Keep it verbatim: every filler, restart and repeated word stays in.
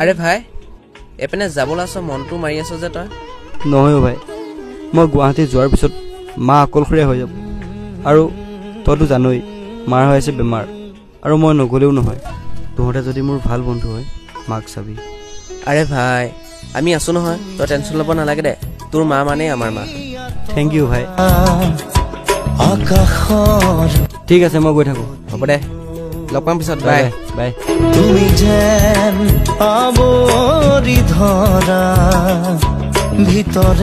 আৰে ভাই এপিনে যাবলৈ আছ মনটো মাৰি আছ যে তই নহয় ভাই মই গুৱাহাটী যোৱাৰ পিছত মা অকলশৰীয়া হৈ যাব আৰু তইতো জানই মাৰ হৈ আছে বেমাৰ আৰু মই নগলেও নহয় তহঁতে যদি মোৰ ভাল বন্ধু হয় মাক চাবি আৰে ভাই আমি আছো নহয় তই টেনশ্যন ল'ব নালাগে দে তোৰ মা মানে আমাৰ মা থেংক ইউ ভাই ঠিক আছে মই গৈ থাকোঁ হ'ব দে লগ পাম পিছত বাই বাই তুমি যেন আবৰি ধৰা ভিতৰে